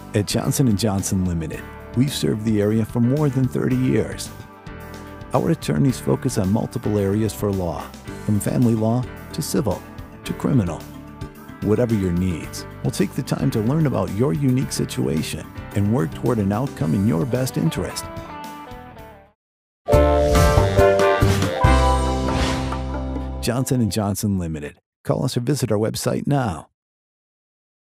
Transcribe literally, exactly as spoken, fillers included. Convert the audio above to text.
At Johnson and Johnson Limited, we've served the area for more than thirty years. Our attorneys focus on multiple areas for law, from family law to civil to criminal. Whatever your needs, we'll take the time to learn about your unique situation and work toward an outcome in your best interest. Johnson and Johnson Limited. Call us or visit our website now.